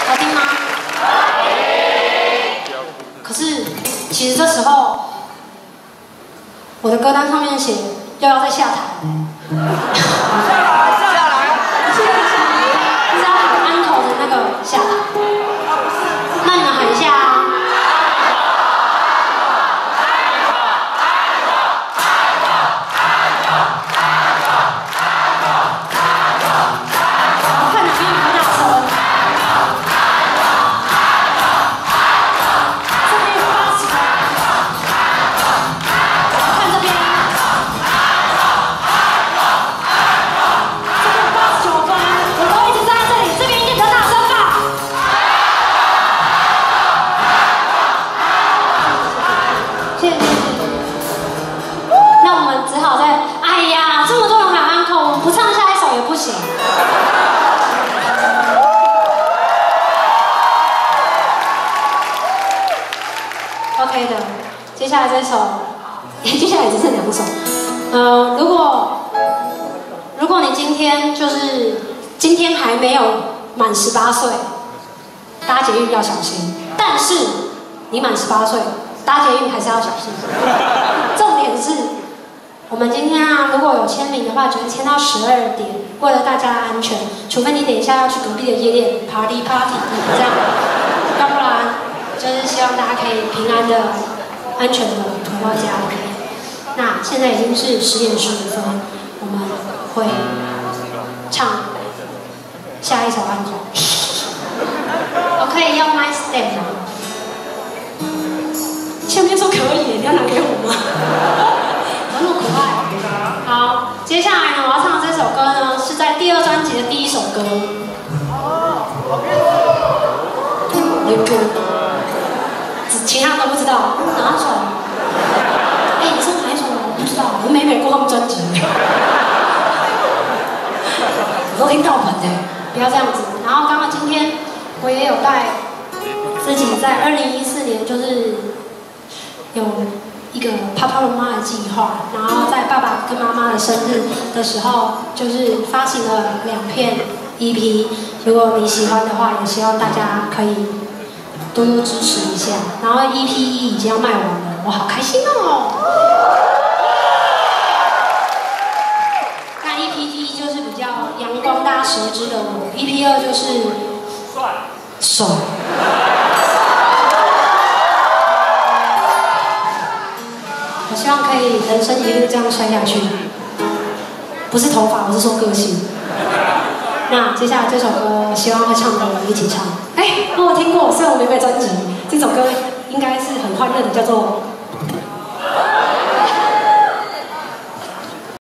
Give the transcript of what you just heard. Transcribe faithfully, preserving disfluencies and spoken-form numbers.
好听吗？可是其实这时候，我的歌单上面写又要再下台。 下来，下来， 是要喊 uncle 的那个下台。那你们喊一下啊。 OK 的，接下来这首，接下来只剩两首。呃，如果如果你今天就是今天还没有满十八岁，搭捷运要小心。但是你满十八岁，搭捷运还是要小心。重点是，我们今天啊，如果有签名的话，只会签到十二点，为了大家的安全，除非你等一下要去隔壁的夜店 party party 这样，要不然。 就是希望大家可以平安的、安全的回到家里面。那现在已经是十点十五分，我们会唱下一首安口。我可以要 my stand 吗？前面说可以，你要拿给我吗？那么可爱。好，接下来呢，我要唱的这首歌呢，是在第二专辑的第一首歌。那个。 其他都不知道，哪首？哎、欸，你说哪一首？我不知道，我每每过他们专辑，我都听盗版的，不要这样子。然后刚刚今天我也有带自己在二零一四年就是有一个啪啪龙妈的计划，然后在爸爸跟妈妈的生日的时候，就是发行了两片 E P。如果你喜欢的话，也希望大家可以。 多多支持一下，然后 E P 一已经要卖完了，我好开心哦！那 E P 一就是比较阳光大蛇之的我 ，E P 二就是帅帅。我希望可以人生一路这样摔下去，不是头发，我是说个性。那接下来这首歌，希望会唱的人一起唱。哎，我有听过，虽然我没买专辑，这首歌应该是很欢乐的，叫做